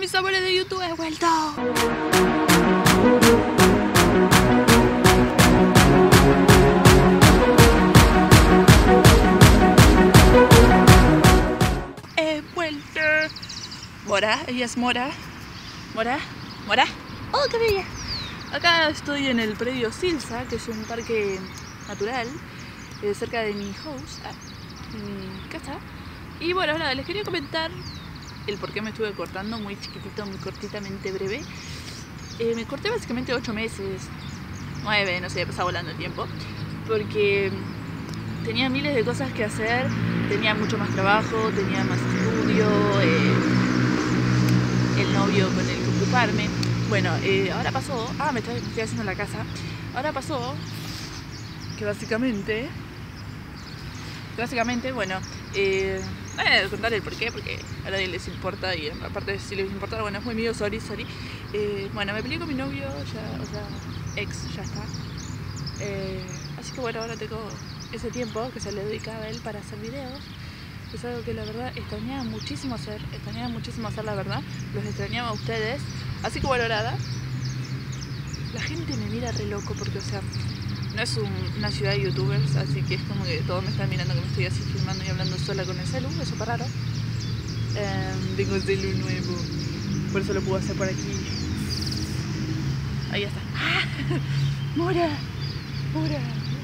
mis amores de YouTube, he vuelto. He vuelto. Mora, ella es Mora. Mora, Mora. Oh, qué bella. Acá estoy en el predio Silsa, que es un parque natural cerca de mi house, de mi casa. Y bueno, nada, les quería comentar el por qué me estuve cortando muy chiquitito, muy cortitamente breve. Me corté básicamente 8 meses, 9, no sé, pasaba volando el tiempo, porque tenía miles de cosas que hacer, tenía mucho más trabajo, tenía más estudio, el novio con el que ocuparme. Bueno, ahora pasó, me estoy haciendo la casa. Ahora pasó que básicamente, bueno, voy a contar el porqué, porque a nadie les importa, y aparte si les importa, bueno, es muy mío, sorry. Bueno, me peleé con mi novio, ya, o sea, ex, ya está. Así que bueno, ahora tengo ese tiempo que se le dedicaba a él para hacer videos. Es algo que la verdad extrañaba muchísimo hacer, la verdad. Los extrañaba a ustedes. Así que bueno, nada, la gente me mira re loco porque, o sea, no es una ciudad de youtubers, así que es como que todos me están mirando que me estoy así filmando y hablando sola con el celu, es súper raro. Tengo el celu nuevo, por eso lo puedo hacer por aquí. Ahí está. Mora, Mora.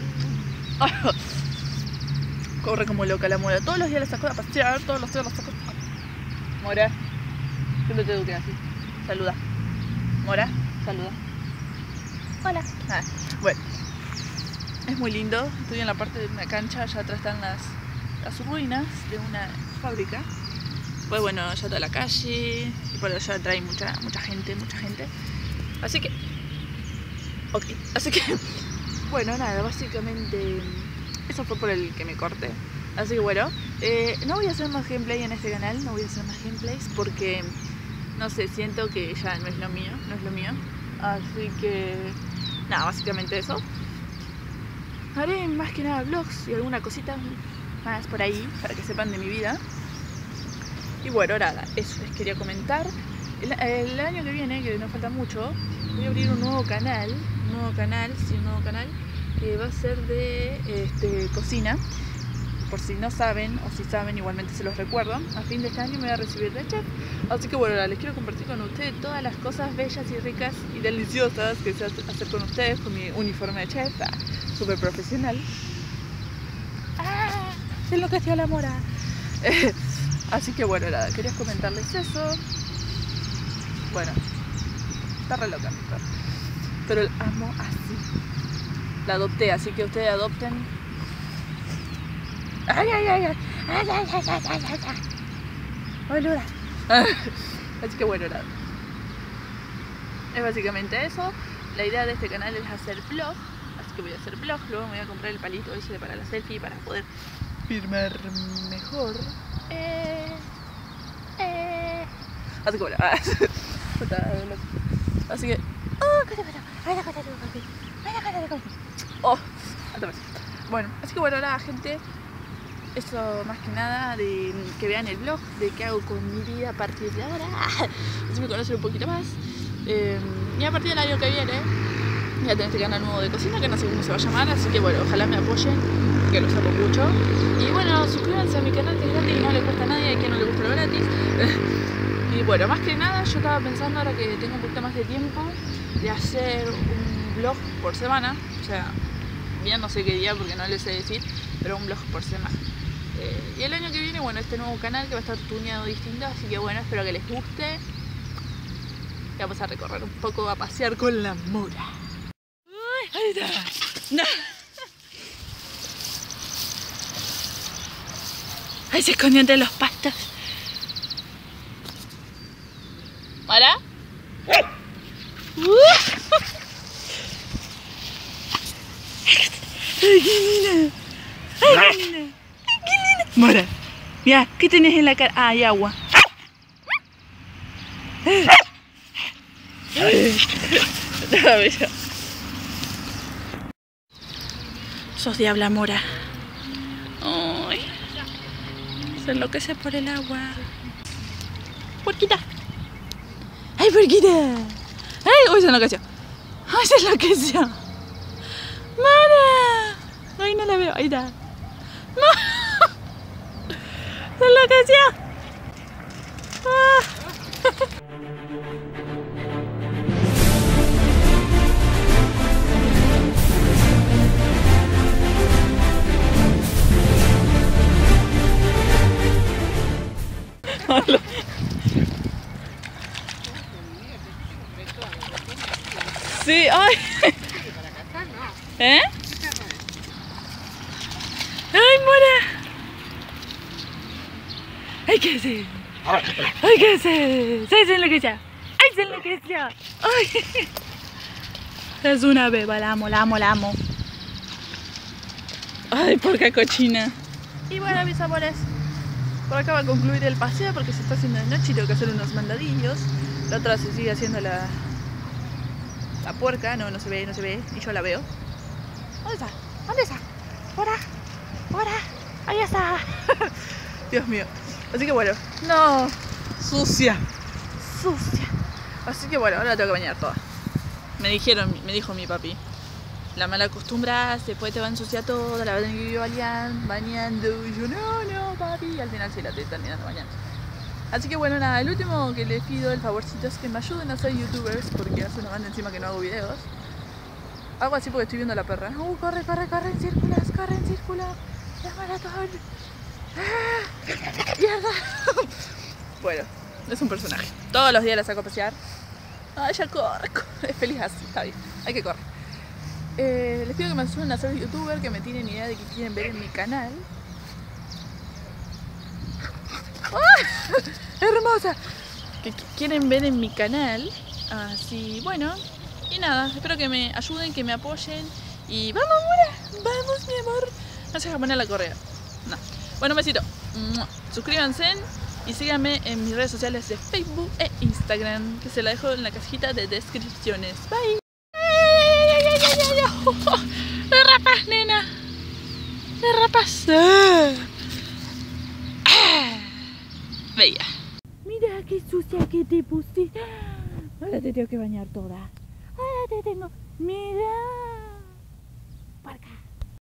Corre como loca la Mora, todos los días la saco a pasear, todos los días la saco. Mora, siempre te eduqué así. Saluda. Mora, saluda. Hola. Bueno. Es muy lindo, estoy en la parte de una cancha, allá atrás están las ruinas de una fábrica. Pues bueno, allá está la calle, y por allá trae mucha gente. Así que, bueno, nada, básicamente eso fue por el que me corté. Así que bueno, no voy a hacer más gameplay en este canal, no voy a hacer más gameplays porque, no sé, siento que ya no es lo mío. Así que, nada, básicamente eso. Haré más que nada vlogs y alguna cosita más por ahí para que sepan de mi vida. Y bueno, nada, eso les quería comentar. El año que viene, que no falta mucho, voy a abrir un nuevo canal que va a ser de cocina. Por si no saben, o si saben, igualmente se los recuerdo. A fin de este año me voy a recibir de chef. Así que bueno, les quiero compartir con ustedes todas las cosas bellas y ricas y deliciosas que sé hacer con ustedes, con mi uniforme de chef, súper profesional. Es lo que hacía la Mora. Así que bueno, nada, quería comentarles eso. Bueno, está re loca mi perra, pero la amo así. La adopté, así que ustedes adopten. Ay. Boluda. Así que bueno, nada. Es básicamente eso. La idea de este canal es hacer vlog. Así que voy a hacer vlog. Luego me voy a comprar el palito ese para la selfie para poder filmar mejor. Así que bueno. Así que. Bueno, así que bueno, nada, gente. Eso más que nada, de que vean el vlog de qué hago con mi vida a partir de ahora. Así me conocen un poquito más. Y a partir del año que viene voy a tener este canal nuevo de cocina, que no sé cómo se va a llamar. Así que bueno, ojalá me apoyen, que los amo mucho. Y bueno, suscríbanse a mi canal, que es gratis, no le cuesta a nadie, a quien no le gusta lo gratis. Y bueno, más que nada, yo estaba pensando, ahora que tengo un poquito más de tiempo, de hacer un vlog por semana. O sea, bien no sé qué día porque no les sé decir, pero un vlog por semana. Y el año que viene, bueno, este nuevo canal que va a estar tuneado distinto, así que bueno, espero que les guste. Y vamos a recorrer un poco, a pasear con la Mora. Ahí está. No. Ahí se escondió entre los pastos. ¿Mora? ¡Ay, qué linda! ¡Ay, qué linda! Mora, mira, ¿qué tenés en la cara? Hay agua. Sos diabla, Mora. Ay, se enloquece por el agua. Puerquita. ¡Ay, porquita! ¡Ay! ¡Uy, se enloqueció! ¡Ay, se enloqueció! ¡Mara! ¡Ay, no la veo! Ahí está. ¡No! ¡Se enloqueció! ¡Ah! Sí, ay. ¿Eh? ¡Ay, Mora! ¡Ay, qué hace! ¡Ay, qué hace! ¡Se enloqueció! ¡Ay, se enloqueció! ¡Ay! Es una beba, la amo, la amo, la amo. ¡Ay, porca cochina! Y bueno, mis amores, por acá va a concluir el paseo porque se está haciendo de noche y tengo que hacer unos mandadillos. La otra se sigue haciendo la puerca, no se ve, no se ve, y yo la veo. ¿Dónde está? ¿Dónde está? ¡Ora! ¡Ora! ¡Ahí está! Dios mío. Así que bueno, no. Sucia. Sucia. Así que bueno, ahora la tengo que bañar toda. Me dijo mi papi. La mala acostumbras, después te va a ensuciar todo, la vas a tener que ir bañando. Y yo, no, papi. Y al final sí la estoy terminando bañando. Así que bueno, nada, el último que les pido el favorcito es que me ayuden a ser youtubers, porque hace una banda encima que no hago videos. Hago así porque estoy viendo a la perra. Corre en círculos. La maratón. ¡Mierda! Bueno, es un personaje. Todos los días la saco a pasear. Ella corre. Es feliz así, está bien. Hay que correr. Les pido que me ayuden a ser youtuber, que me tienen idea de que quieren ver en mi canal. ¡Ah! ¡Hermosa! Que quieren ver en mi canal. Así, bueno. Y nada, espero que me ayuden, que me apoyen. Y vamos, Mora. Vamos, mi amor. No se deja poner la correa. No. Bueno, un besito. Suscríbanse y síganme en mis redes sociales de Facebook e Instagram, que se la dejo en la cajita de descripciones. Bye. ¡Te rapas, nena! ¡Te rapas! Bella. Mira qué sucia que te puse. Ahora te tengo que bañar toda. Ahora te tengo. Mira.